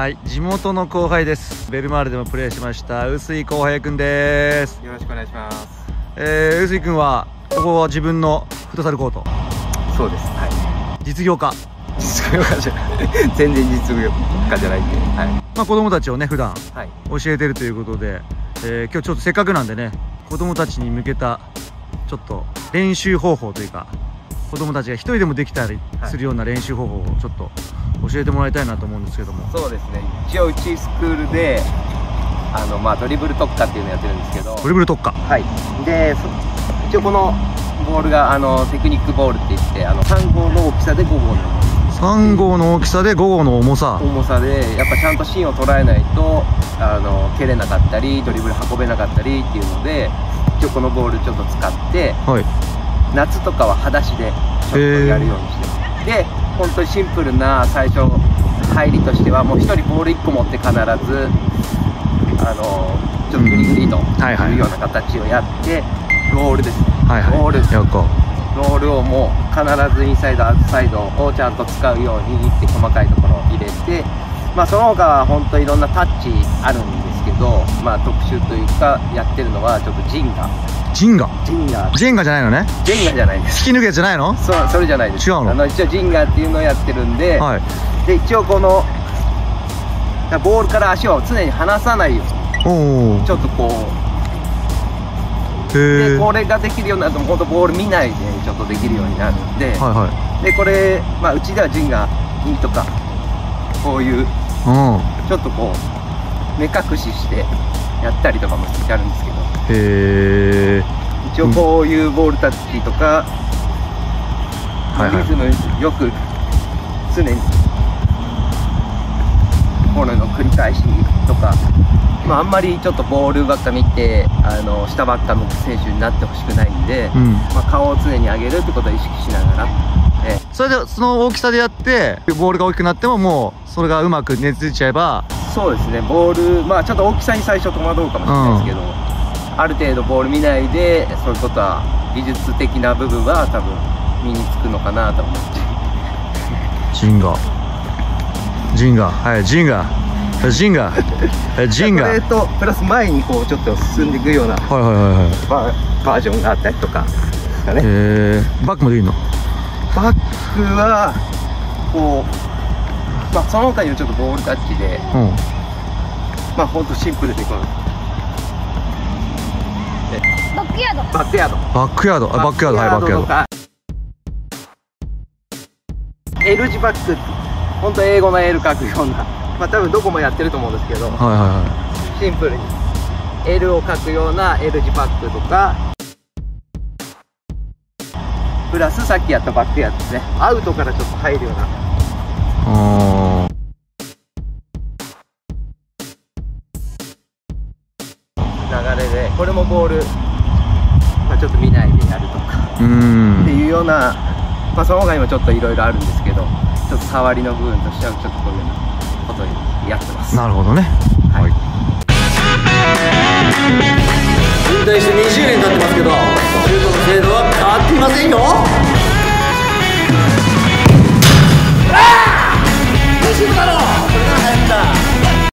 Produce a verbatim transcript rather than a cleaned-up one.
はい、地元の後輩です。ベルマーレでもプレーしました臼井康平君です。 よろしくお願いします。 えー、臼井君はここは自分のフットサルコート。 そうです。はい。 実業家。 実業家じゃない全然実業家じゃないんで、はい。 まあ子供たちをね普段はい教えてるということで、えー、今日ちょっとせっかくなんでね、子供たちに向けたちょっと練習方法というか、子供たちが一人でもできたりするような練習方法をちょっと教えてもらいたいなと思うんですけども。 そうですね、一応うちスクールであの、まあ、ドリブル特化っていうのをやってるんですけど、 ドリブル特化、 はい。で一応このボールがあのテクニックボールっていって、あのさん号の大きさでご号のさん号の大きさでご号の重さ重さで、やっぱちゃんと芯を捉えないとあの蹴れなかったりドリブル運べなかったりっていうので、一応このボールちょっと使って、はい、夏とかは裸足でちょっとやるようにして、で本当にシンプルな最初入りとしては、もうひとりボールいっこ持って必ずあのちょっとグリグリというような形をやって、ロールですね、はいはい、ロールロールをもう必ずインサイドアウトサイドをちゃんと使うようにって細かいところを入れて、まあその他は本当いろんなタッチあるんですけど、まあ特殊というかやってるのはちょっとジンガジンガジンガジェンガじゃないのね。 ジェンガじゃないです。 引き抜くやつじゃないの。 そう、それじゃないです。 違うの。 あの一応ジンガっていうのをやってるんで、 はい、 で一応このボールから足を常に離さないようにちょっとこうで、これができるようになると本当ボール見ないでちょっとできるようになるんで、はいはい、でこれ、まあ、うちではジンガにとかこういうちょっとこう目隠ししてやったりとかもしてあるんですけど、 へー、 一応こういうボールタッチとか、うん、リズムよく常にこれの繰り返しとか、まあ、あんまりちょっとボールばっか見てあの下ばっか向く選手になってほしくないんで、うん、まあ顔を常に上げるってことを意識しながら、 ええ、それでその大きさでやってボールが大きくなってももうそれがうまく根付いちゃえば。 そうですね、ボールまあちょっと大きさに最初戸惑うかもしれないですけど、うん、ある程度ボール見ないでそういうことは技術的な部分は多分身につくのかなと思って。 ジンガジンガはいジンガジンガジンガこれとプラス前にこうちょっと進んでいくようなバージョンがあったりとかですかね。 へー、バックもでいいの。 バックはこう、まあ、その他にもちょっとボールタッチで、うん、まあほんとシンプルでこうバックヤードバックヤードバックヤードあバックヤードはいバックヤード L 字バック、本当英語の L 書くような、まあ多分どこもやってると思うんですけど、はいはいはい、シンプルに L を書くような L 字バックとか、プラスさっきやったバックヤードですね、アウトからちょっと入るような。あ流れでこれもボール、まあ、ちょっと見ないでやるとかっていうような、まあ、その他にもちょっといろいろあるんですけど、ちょっと触りの部分としてはちょっとこういうようなことにやってます。 なるほどね。はい。引退してにじゅうねん経ってますけど、シュートの精度は変わっていませんよ。ああ！西野だろう。